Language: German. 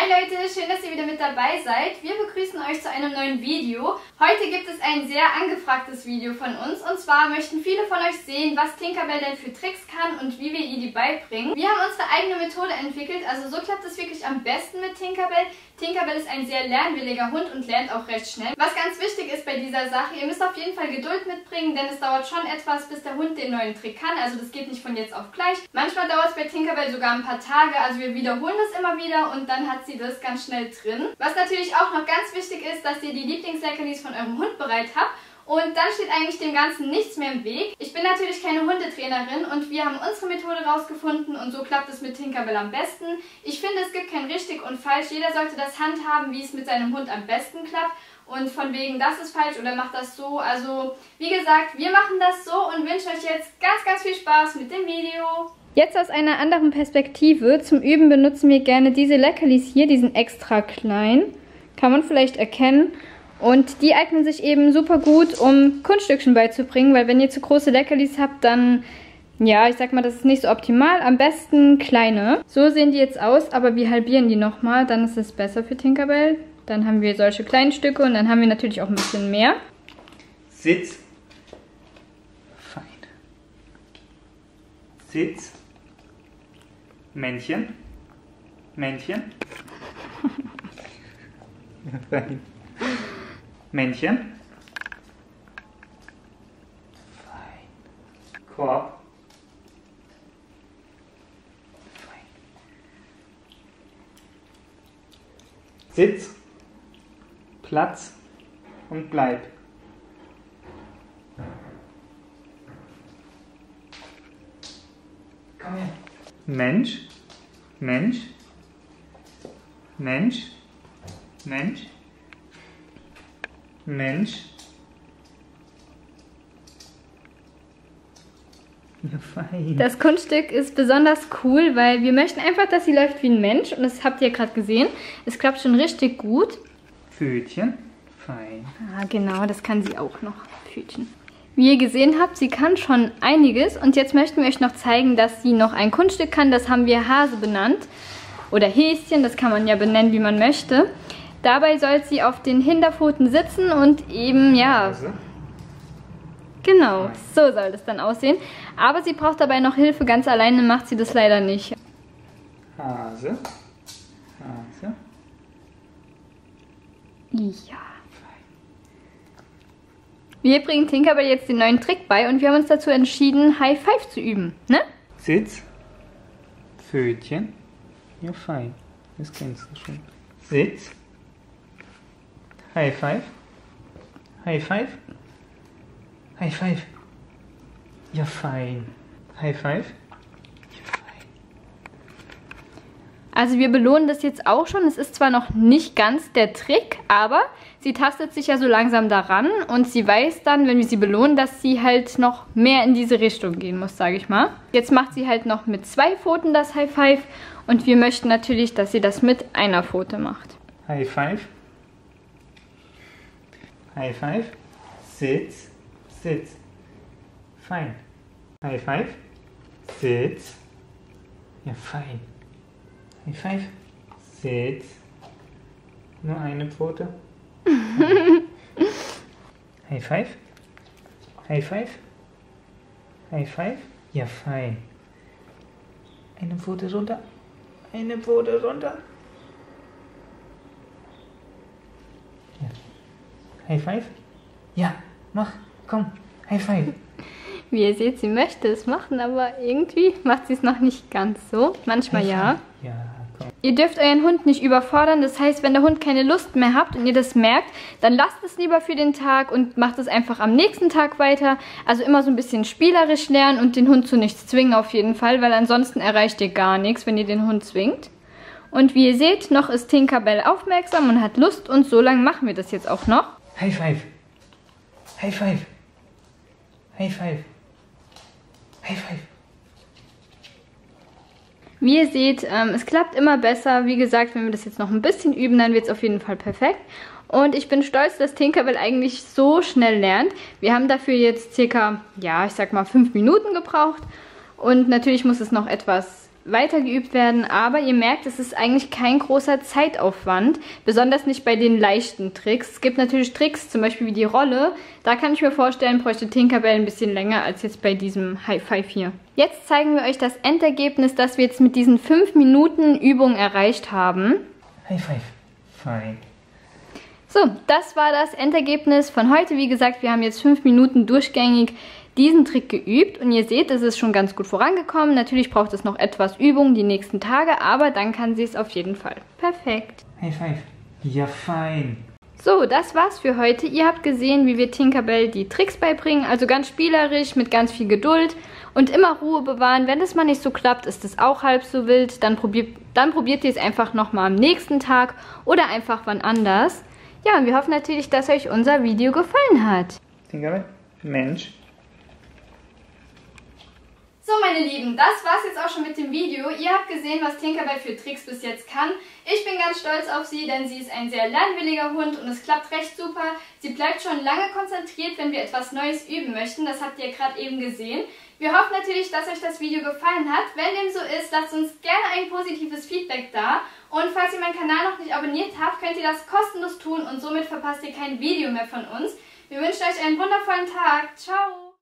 Hi Leute, schön, dass ihr wieder mit dabei seid. Wir begrüßen euch zu einem neuen Video. Heute gibt es ein sehr angefragtes Video von uns. Und zwar möchten viele von euch sehen, was Tinkerbell denn für Tricks kann und wie wir ihr die beibringen. Wir haben unsere eigene Methode entwickelt, also so klappt es wirklich am besten mit Tinkerbell. Tinkerbell ist ein sehr lernwilliger Hund und lernt auch recht schnell. Was ganz wichtig ist bei dieser Sache, ihr müsst auf jeden Fall Geduld mitbringen, denn es dauert schon etwas, bis der Hund den neuen Trick kann. Also das geht nicht von jetzt auf gleich. Manchmal dauert es bei Tinkerbell sogar ein paar Tage, also wir wiederholen das immer wieder und dann hat sie das ganz schnell drin. Was natürlich auch noch ganz wichtig ist, dass ihr die Lieblingsleckerlis von eurem Hund bereit habt. Und dann steht eigentlich dem Ganzen nichts mehr im Weg. Ich bin natürlich keine Hundetrainerin und wir haben unsere Methode rausgefunden und so klappt es mit Tinkerbell am besten. Ich finde, es gibt kein richtig und falsch. Jeder sollte das handhaben, wie es mit seinem Hund am besten klappt. Und von wegen, das ist falsch oder macht das so. Also, wie gesagt, wir machen das so und wünschen euch jetzt ganz, ganz viel Spaß mit dem Video. Jetzt aus einer anderen Perspektive. Zum Üben benutzen wir gerne diese Leckerlis hier. Die sind extra klein. Kann man vielleicht erkennen. Und die eignen sich eben super gut, um Kunststückchen beizubringen, weil wenn ihr zu große Leckerlis habt, dann, ja, ich sag mal, das ist nicht so optimal. Am besten kleine. So sehen die jetzt aus, aber wir halbieren die nochmal, dann ist es besser für Tinkerbell. Dann haben wir solche kleinen Stücke und dann haben wir natürlich auch ein bisschen mehr. Sitz. Fein. Sitz. Männchen. Männchen. Fein. Männchen. Fein. Korb. Fein. Sitz. Platz und bleib. Komm her. Mensch. Mensch. Mensch. Mensch. Mensch. Ja, fein. Das Kunststück ist besonders cool, weil wir möchten einfach, dass sie läuft wie ein Mensch. Und das habt ihr gerade gesehen. Es klappt schon richtig gut. Pfötchen. Fein. Ah, genau, das kann sie auch noch. Pfötchen. Wie ihr gesehen habt, sie kann schon einiges. Und jetzt möchten wir euch noch zeigen, dass sie noch ein Kunststück kann. Das haben wir Hase benannt. Oder Häschen, das kann man ja benennen, wie man möchte. Dabei soll sie auf den Hinterpfoten sitzen und eben, ja, genau, so soll das dann aussehen. Aber sie braucht dabei noch Hilfe, ganz alleine macht sie das leider nicht. Hase. Hase. Ja. Wir bringen Tinkerbell jetzt den neuen Trick bei und wir haben uns dazu entschieden, High Five zu üben, ne? Sitz. Pfötchen. Ja, fein. Das kennst du schon. Sitz. High Five. High Five. High Five. Ja, fein. High Five. Ja, fein. Also wir belohnen das jetzt auch schon. Es ist zwar noch nicht ganz der Trick, aber sie tastet sich ja so langsam daran und sie weiß dann, wenn wir sie belohnen, dass sie halt noch mehr in diese Richtung gehen muss, sage ich mal. Jetzt macht sie halt noch mit 2 Pfoten das High Five und wir möchten natürlich, dass sie das mit einer Pfote macht. High Five. High Five. Sitz. Sitz. Fein. High Five. Sitz. Ja, fein. High Five. Sitz. Nur eine Pfote. High Five. High Five. High Five. Ja, fein. Eine Pfote runter. Eine Pfote runter. Ja. High Five. Ja, mach. Komm. High Five. Wie ihr seht, sie möchte es machen, aber irgendwie macht sie es noch nicht ganz so. Manchmal ja. Ja, komm. Ihr dürft euren Hund nicht überfordern. Das heißt, wenn der Hund keine Lust mehr habt und ihr das merkt, dann lasst es lieber für den Tag und macht es einfach am nächsten Tag weiter. Also immer so ein bisschen spielerisch lernen und den Hund zu nichts zwingen auf jeden Fall, weil ansonsten erreicht ihr gar nichts, wenn ihr den Hund zwingt. Und wie ihr seht, noch ist Tinkerbell aufmerksam und hat Lust und so lange machen wir das jetzt auch noch. High Five. High Five. High Five. High Five. Wie ihr seht, es klappt immer besser. Wie gesagt, wenn wir das jetzt noch ein bisschen üben, dann wird es auf jeden Fall perfekt. Und ich bin stolz, dass Tinkerbell eigentlich so schnell lernt. Wir haben dafür jetzt circa, ja, ich sag mal 5 Minuten gebraucht. Und natürlich muss es noch etwas weiter geübt werden, aber ihr merkt, es ist eigentlich kein großer Zeitaufwand, besonders nicht bei den leichten Tricks. Es gibt natürlich Tricks, zum Beispiel wie die Rolle, da kann ich mir vorstellen, bräuchte Tinkerbell ein bisschen länger als jetzt bei diesem High Five hier. Jetzt zeigen wir euch das Endergebnis, das wir jetzt mit diesen 5 Minuten Übung erreicht haben. High Five. Fein. So, das war das Endergebnis von heute. Wie gesagt, wir haben jetzt 5 Minuten durchgängig diesen Trick geübt und ihr seht, es ist schon ganz gut vorangekommen. Natürlich braucht es noch etwas Übung die nächsten Tage, aber dann kann sie es auf jeden Fall. Perfekt. High Five. Ja, fein. So, das war's für heute. Ihr habt gesehen, wie wir Tinkerbell die Tricks beibringen, also ganz spielerisch, mit ganz viel Geduld und immer Ruhe bewahren. Wenn es mal nicht so klappt, ist es auch halb so wild. Dann probiert ihr es einfach nochmal am nächsten Tag oder einfach wann anders. Ja, und wir hoffen natürlich, dass euch unser Video gefallen hat. Tinkerbell? Mensch. So, meine Lieben, das war's jetzt auch schon mit dem Video. Ihr habt gesehen, was Tinkerbell für Tricks bis jetzt kann. Ich bin ganz stolz auf sie, denn sie ist ein sehr lernwilliger Hund und es klappt recht super. Sie bleibt schon lange konzentriert, wenn wir etwas Neues üben möchten. Das habt ihr gerade eben gesehen. Wir hoffen natürlich, dass euch das Video gefallen hat. Wenn dem so ist, lasst uns gerne ein positives Feedback da. Und falls ihr meinen Kanal noch nicht abonniert habt, könnt ihr das kostenlos tun und somit verpasst ihr kein Video mehr von uns. Wir wünschen euch einen wundervollen Tag. Ciao!